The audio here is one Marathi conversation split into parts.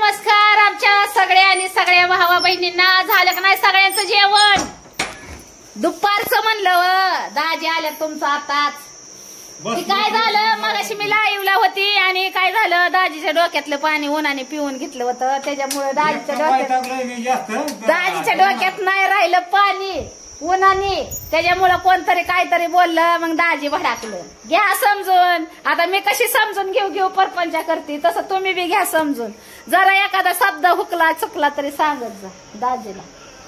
नमस्कार आमच्या सगळ्या आणि सगळ्या भावा बहिणींना. झालं का नाही सगळ्यांचं जेवण? दुपारचं म्हणलं दाजी आल्या तुमचं आताच. काय झालं मगाशी मी लाईव्हला होती आणि काय झालं दाजीच्या डोक्यातलं पाणी उन्हाने पिऊन घेतलं होतं त्याच्यामुळे दाजीच्या डोक्यात नाही राहिलं पाणी उन्हाने. त्याच्यामुळे कोणतरी काहीतरी बोललं मग दाजी भडाकलं. घ्या समजून. आता मी कशी समजून घेऊ परपंचा करते तसं तुम्ही बी घ्या समजून. जरा एखादा शब्द हुकला चुकला तरी सांगत जा दाजीला.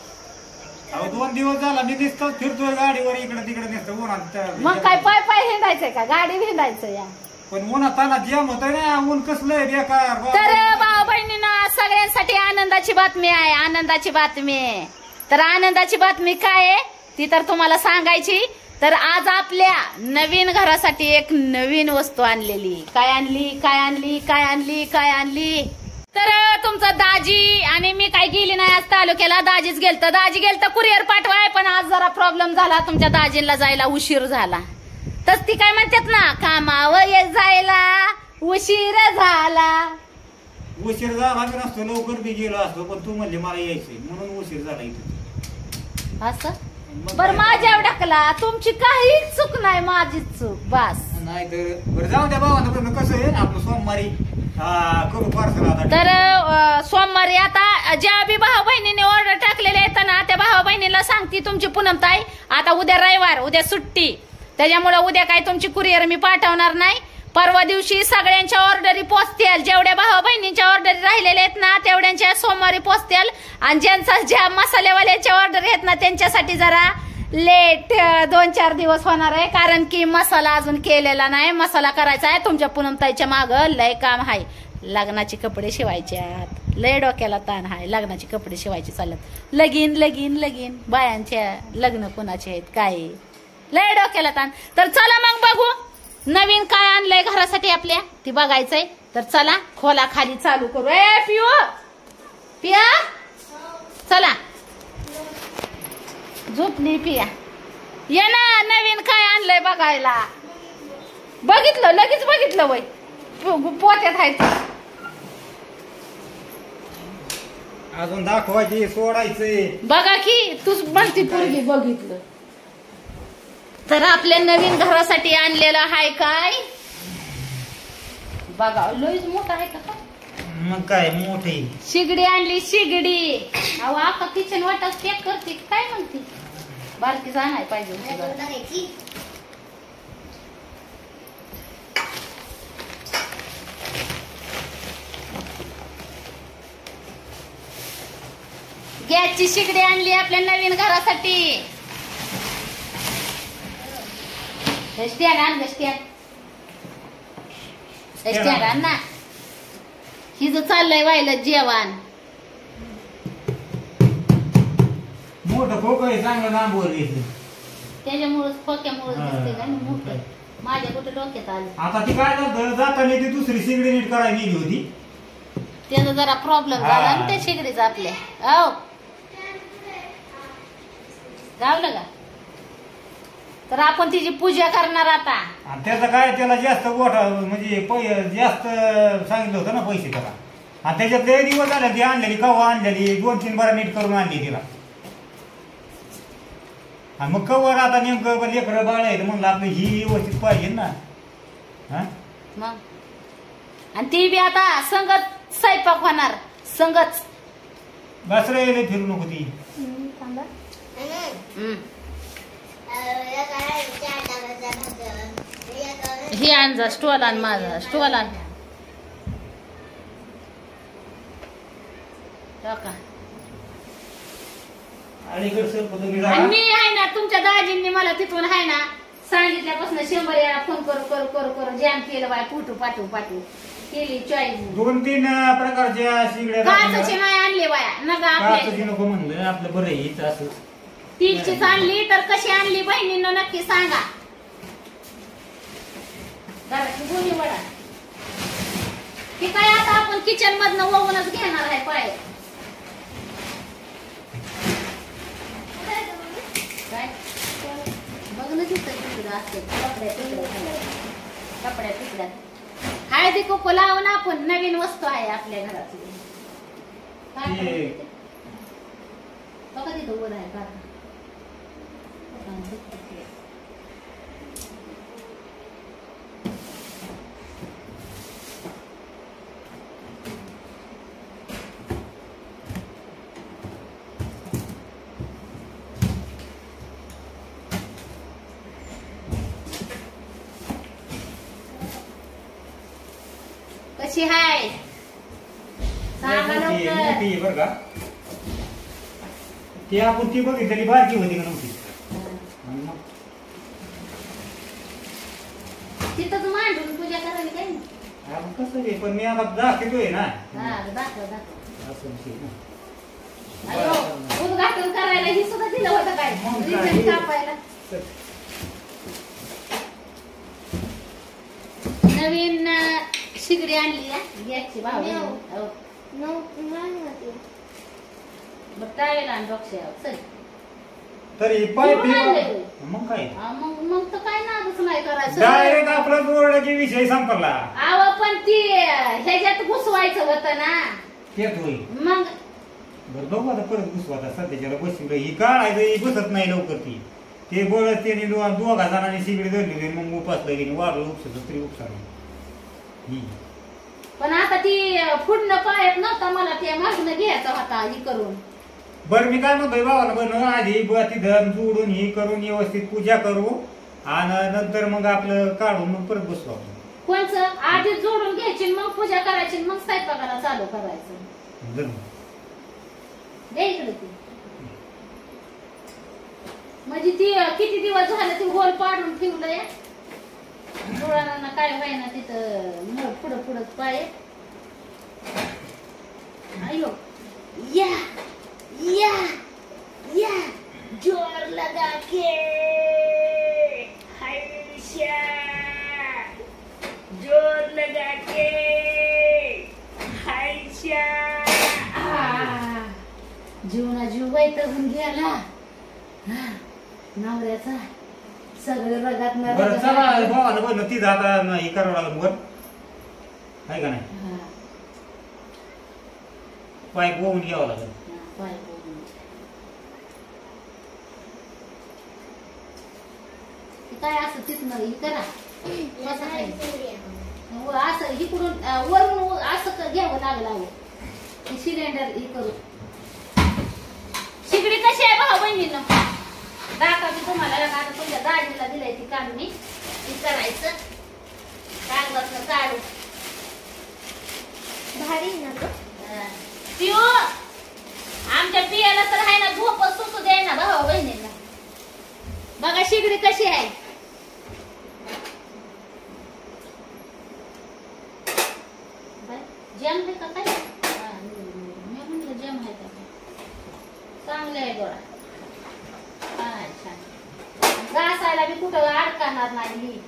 2 दिवस झाला मी दिसतो फिरतोय गाडीवर इकडे तिकडे दिसतो उन्हात. मग काय पाय पाय हिंडायचंय का गाडी हिंडायचं या? पण उन्हात ताना जेम होत ना ऊन कसलंय बेकार. तर भाऊ बहिणींना सगळ्यांसाठी आनंदाची बातमी आहे. आनंदाची बातमी. तर आनंदाची बातमी काय आहे ती तर तुम्हाला सांगायची. तर आज आपल्या नवीन घरासाठी एक नवीन वस्तू आणलेली. काय आणली काय आणली काय आणली काय आणली? तर तुमचा दाजी आणि मी काय गेली नाही आज तालुक्याला. दाजीच गेलत. दाजी गेलत कुरिअर पाठवाय पण आज जरा प्रॉब्लेम झाला. तुमच्या दाजींना जायला उशीर झाला. तर ती काय म्हणतात ना कामावर जायला उशीर झाला. उशीर झाला की नसतो लवकर बी गेलो असतो पण तू म्हणले मला यायचंय म्हणून उशीर झाला इथे. असं बर माझ्या ढकला. तुमची काहीच चूक नाही माझीच चूक बस. नाही तर बरं जाऊ द्या भावानं कसं आहे आपलं सोमवारी करू पार्सल. तर सोमवारी आता ज्या बी भाऊ बहिणीने ऑर्डर टाकलेले आहेत ना त्या भाऊ बहिणीला सांगते तुमची पूनमताई आता उद्या रविवार उद्या सुट्टी त्याच्यामुळे उद्या काय तुमची कुरिअर मी पाठवणार नाही. परवा दिवशी सगळ्यांच्या ऑर्डरी पोचतील. जेवढ्या भाऊ बहिणींच्या ऑर्डरी राहिलेल्या आहेत ना तेवढ्यांच्या सोमवारी पोचतील. आणि ज्या मसालेवाल्यांच्या ऑर्डर आहेत ना त्यांच्यासाठी जरा लेट 2-4 दिवस होणार आहे. कारण की मसाला अजून केलेला नाही. मसाला करायचा आहे. तुमच्या पूनमताईच्या माग लय काम आहे. लग्नाचे कपडे शिवायचे आहेत. लय डोक्याला ताण आहे. लग्नाचे कपडे शिवायचे चालत. लगीन लगीन लगीन बायांच्या लग्न कुणाचे आहेत काय लय डोक्याला ताण. तर चला मग बघू नवीन काय आणलंय घरासाठी आपल्या ती बघायचंय. तर चला खोला खाली चालू करू. ए पिऊ पिया चला झोपली पिया ये ना. नवीन काय आणलंय बघायला. बघितलं लगेच बघितलं वय पोत्यात आहे अजून दाखवायची सोडायचंय. बघा की तूच म्हणती पूर्वी बघितलं. तर आपल्या नवीन घरासाठी आणलेलं आहे काय बघा. लयच मोठा आहे का? मग काय मोठी शिगडी आणली शिगडी. अहो आका किचन वाटा पॅक करते काय म्हणते बारकी जाणार पाहिजे. गॅसची शिगडी आणली आपल्या नवीन घरासाठी. स्टँड आण स्टँड आण ना. हिचं चाललंय व्हायला जेवण. मोठं खोक आहे चांगलं लांबवर त्याच्यामुळेच खोक्यामुळेच दिसते का मोठं. माझ्या कुठे डोक्यात आलं. आता ती काय जाताना ती दुसरी शिगडी नीट करायला गेली होती. त्याचा जरा प्रॉब्लेम झाला ना त्या शिगडीचा आपल्या. हो गावलं का? तर आपण तिची पूजा करणार आता. त्याचं काय त्याला जास्त गोठा म्हणजे जास्त सांगितलं होतं ना पैसे त्याला. आणि त्याच्यात लय दिवस झाले ती आणलेली कवा आणलेली 2-3 बारा नीट करून आणली तिला. आणि मग कवर आता नेमकं लेकरं बाळ आहे म्हणलं आपलं ही व्यवस्थित पाहिजे ना. मग आणि ती बी आता संगत स्वयंपाक होणार संगत. बस रे फिरू नको ती. हे आण जा स्टोल आण माझा स्टोल आण. मी आहे ना तुमच्या दाजींनी मला तिथून आहे ना सांगितल्यापासून 100 वेळा फोन करू जॅम केलं बाय पाठवू केली चॉईस. 2-3 प्रकारच्या शिगड्या काचची नाही आणली बाया नका आपल्या नको म्हणलं आपलं बरं येत असं. स्टीलचीच आणली तर कशी आणली बहिणींना नक्की सांगा. गोळी वडा की काय आता आपण किचन मधनं वळूनच घेणार आहे पाय. काय बघ ना तिथं असते कपड्या तिकड्यात हळदी कुंकू लावून आपण नवीन वस्तू आहे आपल्या घरातली. बघा तिथं वर आहे काका. कशी हाय सांगा लवकर. मोठी आहे बरं का. ती आपण ती बघितली बारकी होती का नव्हती. आणि मग तिथं तू मांडून पूजा करायला काय नाही. आपण कसं आहे पण मी आता दाखवतोय ना. हा दाखव दाखव. असं विषय ना. अयो उद्घाटन करायला ही सुद्धा दिलं होतं काय मग काय? रिबन कापायला. नवीन शिगडी आणली गॅसची भाव टावेल आणि डोक्यावर चल. तरी पाईप कुठून आणलंय? मग काय मग तर काय नादच नाही करायचं. डायरेक्ट आपला जोडण्याचे विषय संपला. आव पण ती ह्याच्यात घुसवायचं होतं ना. तेच होईल. मग बरं बघू आता परत घुसू आता सध्याच्याला बसून ही काढायचं ही बसत नाही लवकर ती. ते बळच त्याने दोघा जणांनी शिगडी धरली होती मग उपासला गेली वाढलं उपसत तरी उपसाला. पण आता ती फुडणं पायत नव्हता मला ते मागणं घ्यायचा होता ही करून. बरं मी काय म्हणतोय भावाला बनव आधी ती धन जोडून ही करून व्यवस्थित पूजा करू आणि नंतर मग आपलं काढून मग परत बसू आपण. कोणचं आधी जोडून घ्यायची मग पूजा करायची मग स्वयंपाकाला चालू करायचं. धन. दे इकडे ती. म्हणजे ती किती दिवस झाले ती होल पाडून ठेवलंय. डोळ्यांना काय व्हायना तिथं पुढं पुढं पाय. अयो या या या जोर लगा के हर्षा जोर लगा के हर्षा. जीवना जीव वैतागून गेला नवऱ्याचा. सगळे रगात बरं चला भावाला बनव ती आता हे करावं लागलं वर आहे का नाही. पाईप होऊन घ्यावं लागेल. काय असं तिथनं हे करा असं इकडून वरून असं घ्यावं लागलं. सिलेंडर हे करू. शिगडी कशी आहे भाऊ बहिणीनं दाखवते तुम्हाला. आता तुमच्या दाजीला दिलंय ती काम मी ती करायचं कागदातनं काढू. भारी ना ग. पिऊ आमच्या पियाला तर आहे ना झोप सुचू दे ना भाऊ बहिणीला. बघा शिगडी कशी आहे. जम आहे का काय. मी म्हटलं जम आहे का चांगलं आहे गोळा. घासायला बी कुठं अडकणार नाही.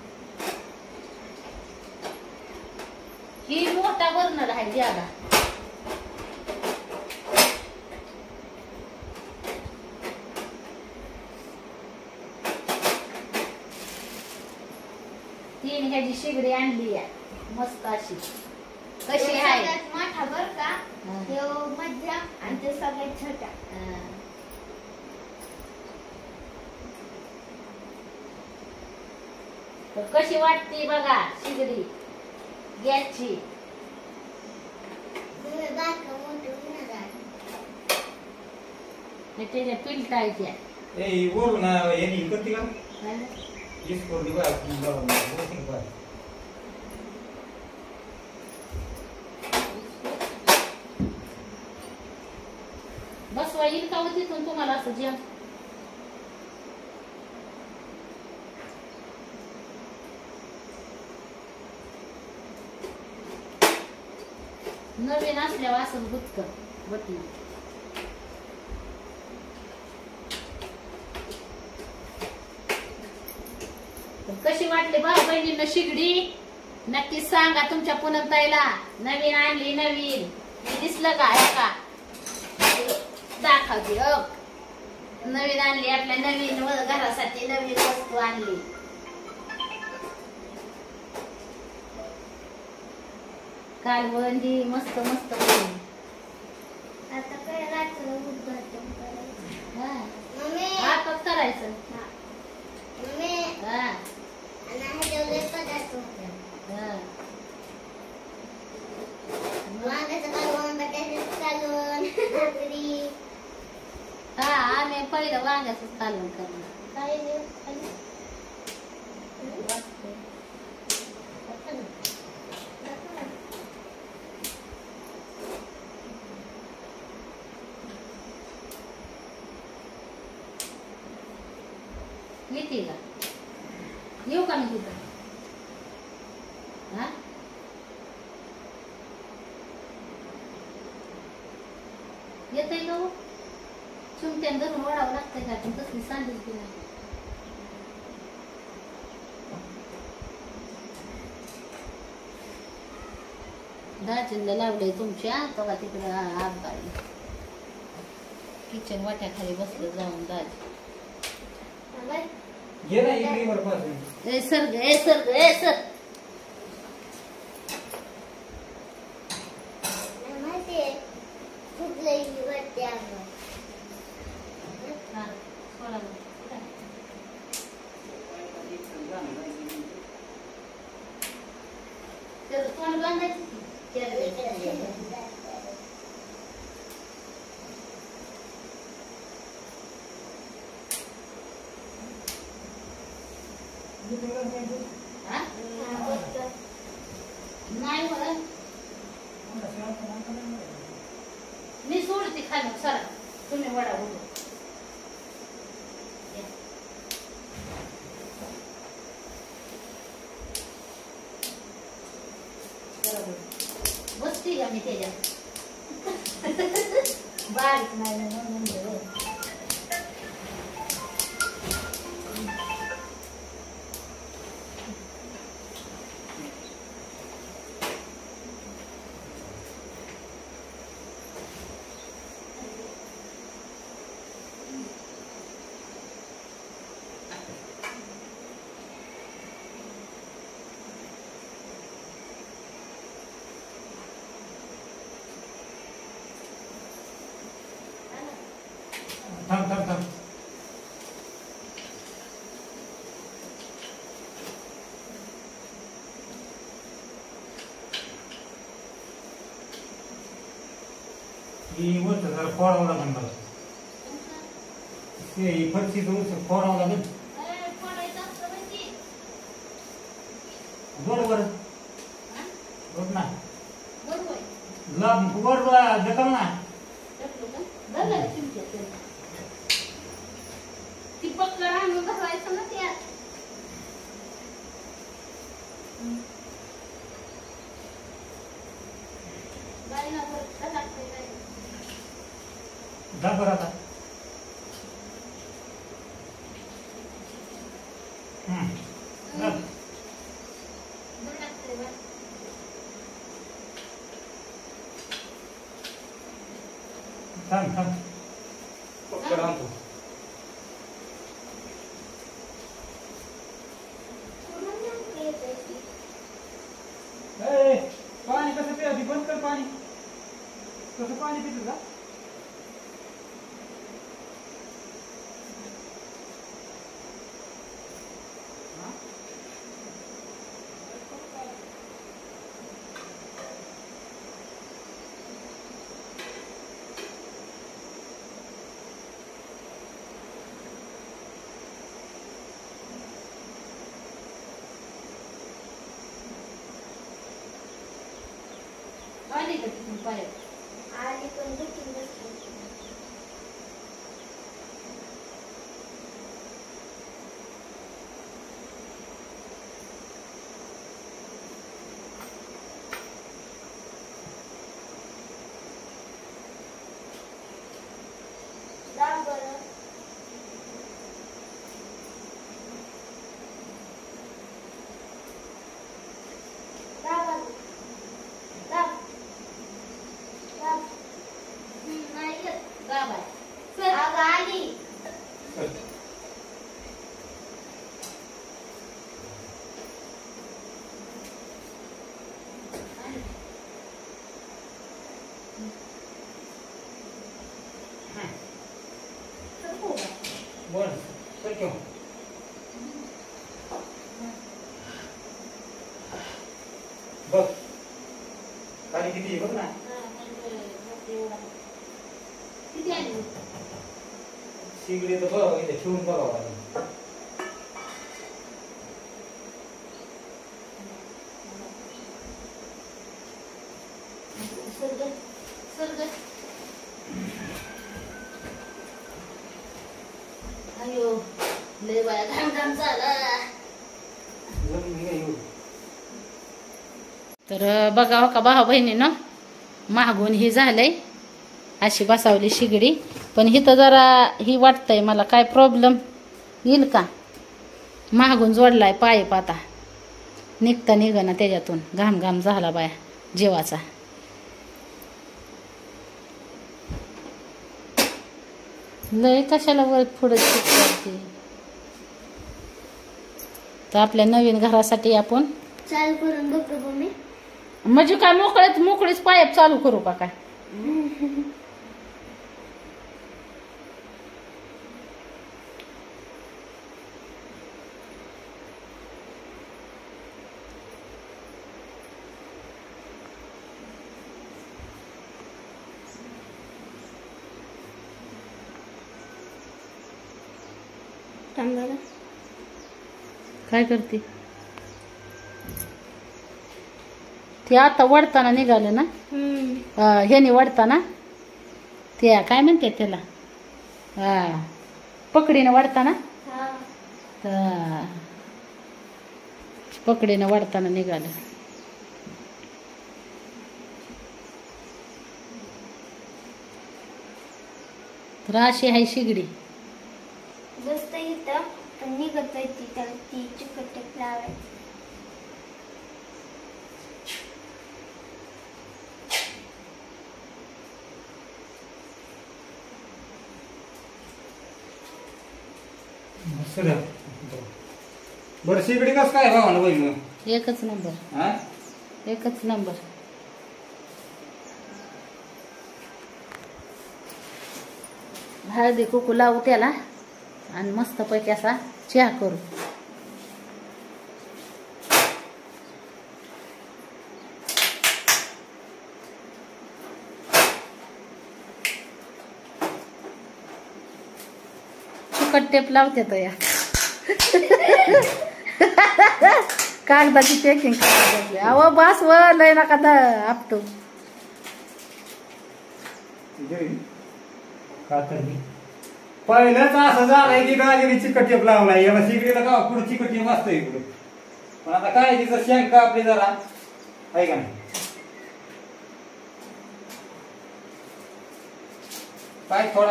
ही मोठा बर्नर आहे ज्यादा. तीन ह्याची शिगडी आणली आहे मस्त अशी. कशी आहे सगळ्यात मोठा बर का. तो मध्य आणि ते सगळ्यात छोटा. कशी वाटते बघा शिगडी गॅसची. त्याच्या पिलटायच्या वरून यांनी करते का बसवा येईल का हो तिथून तुम्हाला असं जेवण. नवीन असल्यावर असं बुटक बटन. कशी वाटली भाऊ बहिणींना शिगडी नक्कीच सांगा तुमच्या पुनमताईला. नवीन आणली नवीन दिसलं का का दाखवते. नवीन आणली आपल्या नवीन घरासाठी नवीन वस्तू आणली. कालवण ही मस्त मस्त. भाकरी हा आम्ही पहिलं वांग्याच कालवण करणार. काय नाही खाली. येते का? येऊ का मी तिथं? हा येतंय का हो? चिमट्यान धरून ओढावं लागतंय का? पण तसली सांडच की नाही. दाजींना लावलंय तुमच्या तेव्हा तिकडं आग गाडी किचन वाट्याखाली बसलं जाऊन दाजी. घे ना इकडे वर पासून. ए सर ग, ए सर ग, ए सर. माहितीये खूप लई वाटते अंगावर. हा, सोडा मग. त्याचं तोंड बांधायचं की. हा? नाही मला मी सोडते खाली सरा तुम्ही वडा उडू. बसती का मी त्याच्यात बारीक नाही म्हणलं. थांब थांब थांब. ही वरच जरा फोडावं लागेल मला. ते फरशी दोन फोडावं लागेल. बरोबर बरोबर ना. बरोबर देखाल ना. ती पक्क राहून बसवायचं ना त्यात. जा बरं आता. जा. थांब थांब. पक्क राहतो. पाणी कसं पे आधी बंद कर पाणी. कसं पाणी पितं का? आली का तिथून पायात? आली पण दुखून बसली. दाब बरं. दाब आली. दाब. दाब. नाही येत. दाब आहे. अगं आली. बोल सर क्यों? बघ खाली किती आहे बघ ना. किती आली शिगडी तर बघा इथे ठेवून बघावं लागेल. सरगट सरगट अयो लय बाया घाम घाम झाला. तर बघा हो का भाऊ बहिणीनं मागून ही झालंय अशी बसावली शिगडी. पण हिथं जरा ही वाटतंय मला काय प्रॉब्लेम येईल का. मागून जोडलाय पाईप आता निघता निघणं त्याच्यातून घाम घाम झाला बाया जीवाचा. लय कशाला वर पुढे शिकते. तर आपल्या नवीन घरासाठी आपण चालू करून बघतो मम्मी. म्हणजे काय मोकळीच पाईप चालू करू का काय. काय करते ते आता वडताना निघाले ना. ह्याने वडताना ते काय म्हणते त्याला पकडीनं वडताना पकडीनं वडताना निघाले. तर अशी आहे शिगडी. बसता येतं पण निघत येते त्याला ती चिकट टेप लावायची. बरं शिगडी कसं काय भावानं बहिण. एकच नंबर हा एकच नंबर. हळदी कुकू लावू त्याला आणि मस्तपैकी असा चहा करू. चिकट टेप लावते तर या कागदाची पॅकिंग करायला. अहो बस व लय नका आपटू. पहिलंच असं झालंय की गाडीने चिकट टेप लावलाय. याला शिगडीला का पुढे चिकट टेप असतं इकडे. पण आता काय तिचं शंका आपली जरा आहे का नाही. काय थोडा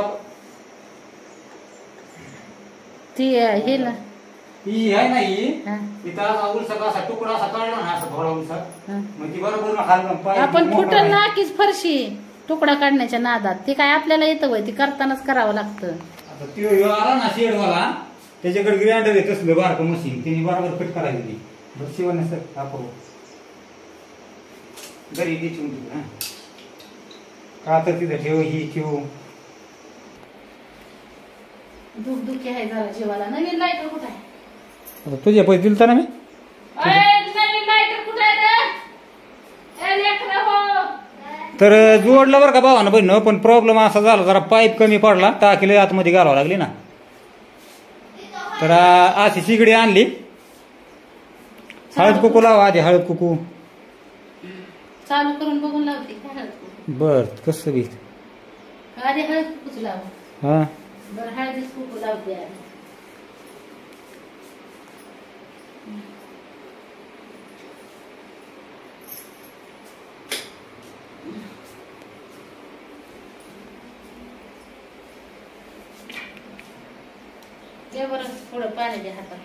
ती हे ना ही आहे ना ही हा. तिथं असा उलसा असा तुकडा असा काढला ना असा थोडा उलसा हा. मग ती बरोबर हाल आपण फुटल ना कीच फरशी तुकडा काढण्याच्या नादात ते काय आपल्याला येतं वय ती करतानाच करावं लागतं. आता तो आला ना शेडवाला त्याच्याकडे ग्राइंडर येत असलं बारकं मशीन तिने बरोबर फिट करायची ती. बरं शिवण सर आपण घरी ठेवून तिथे का तर तिथं ठेव ही ठेव. दुखी आहे जरा जीवाला. नवीन लाईटर कुठं आहे. तुझ्या पैसे दिलता ना मी. नवीन लाईटर कुठं आहे तर जोडलं बरं का भावानं बहिण. पण प्रॉब्लेम असा झाला जरा पाईप कमी पडला टाकीला आतमध्ये घालावं लागली ना. तर अशी शिगडी आणली. हळद कुकू लावा आधी हळद कुकू. चालू करून बघून लावते काय हळद कुकू. बर कसं बी आधी हळद कुकूच लाव. हा बरं हळदीच कुकू लावते आधी. ते बरं थोडं पाणी द्या हातात.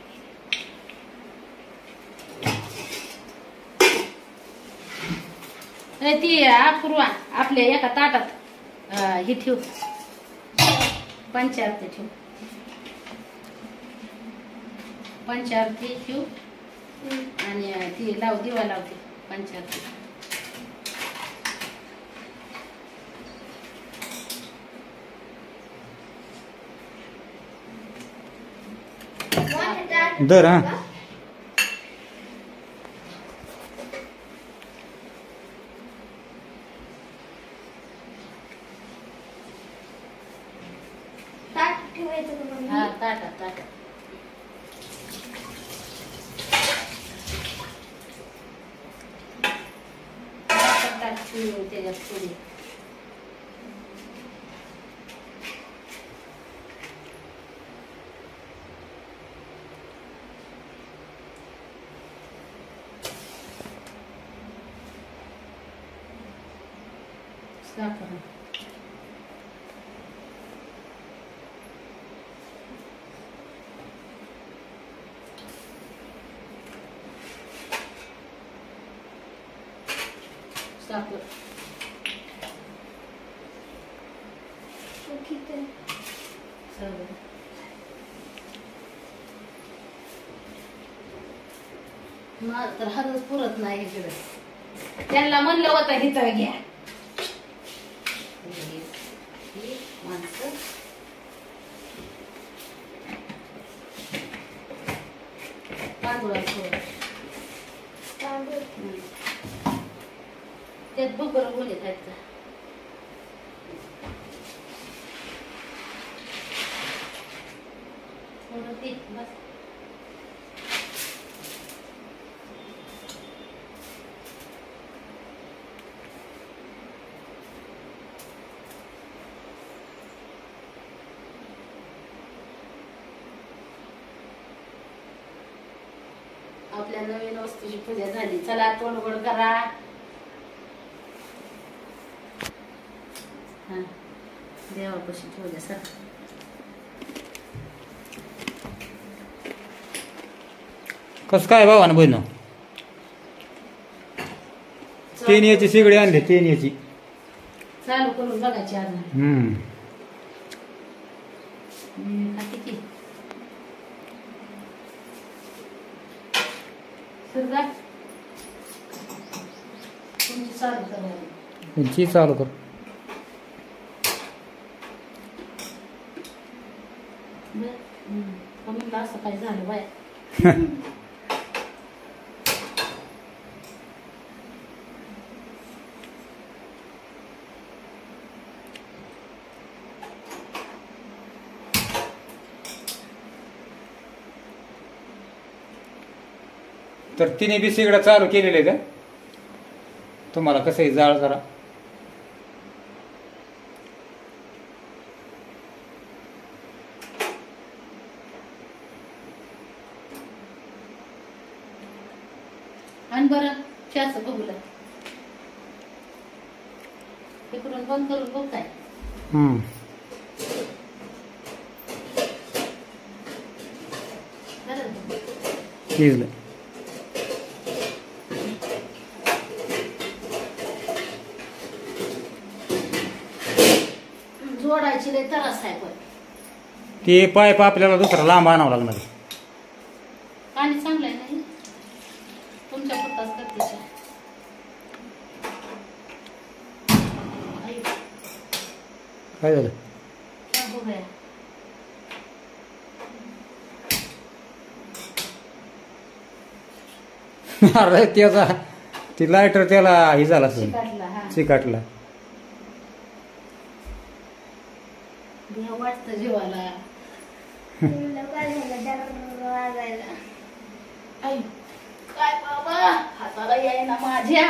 ती अपूर्वा आपल्या एका ताटात ही ठेव पंचारती ठेव. पंचारती ठेव आणि ती लाव दिवा लावते पंचारती. दर हा ठेवायचं का मम्मी? हा ताटा ताटा ताट त्याच्यात पुढे साखर साखर ओके तर. सगळं मला तर हातच पुरत नाही इकडे त्यांना म्हणलं होतं हिथं घ्या ही माणसं तांदूळाचं तांदूळ. त्यात बगर बोलत आहेत का थोडं ते बस आपल्या नवीन वस्तूची पूजा झाली चला तोंडगोड करा हा देवापाशी ठेवल्या सर कसं काय भावानं बहिण तेनियाची शिगडी आणली तेनियाची. चालू करून बघायची आज खाते की सुरुगा तुमची चालू करायला त्यांची चालू कर. कमी असं काय झालं बाय तर तिने बी शिगड्या चालू केलेले का तुम्हाला कसं आहे जाळ जरा आणि बरं चहाचं बघूला इकडून बंद करून बघ काय शिजलं. जोडायची लय त्रास आहे पण ते पाईप आपल्याला दुसरा लांब आणावं लागणार. पाणी चांगलं आहे नाही तुमच्या पुरताच करते चहा. काय झालं क्या हो गया अरे त्याचा ती लायटर त्याला हे झाला असेल चिकाटला हा चिकाटला. देव वाटतं जीवाला तुला काय झालं डर वाजायला. आई काय बाबा हाताला यायना माझ्या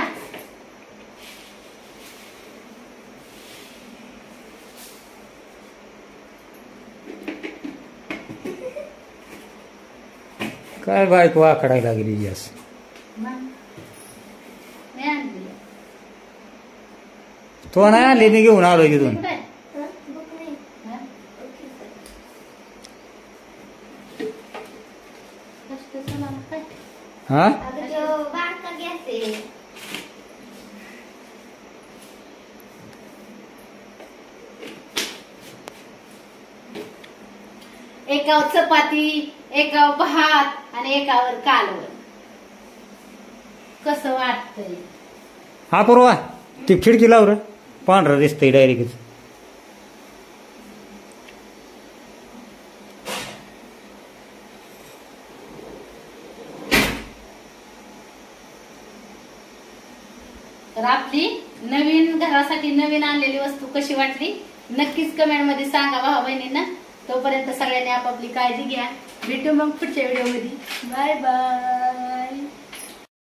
काय बायको आखडायला गेली यस मी आणली तो नाही आणली मी घेऊन आलो तिथून. कुठे हं? बुक नाही. हा? ओके तर. कष्ट चला ना काय हा अगं तो बारका गॅस आहे. एकावर चपाती एकावर भात आणि एकावर कालवण कसं वाटतंय हा पूर्वा ती खिडकी लाव रे पांढरा दिसतंय डायरेक्ट. तर आपली नवीन घरासाठी नवीन आणलेली वस्तू कशी वाटली नक्कीच कमेंट मध्ये सांगा भाऊ बहिणींना. तोपर्यंत सगळ्यांनी आपापली काळजी घ्या. भेटू मग पुढच्या व्हिडिओ मध्ये. Bye bye.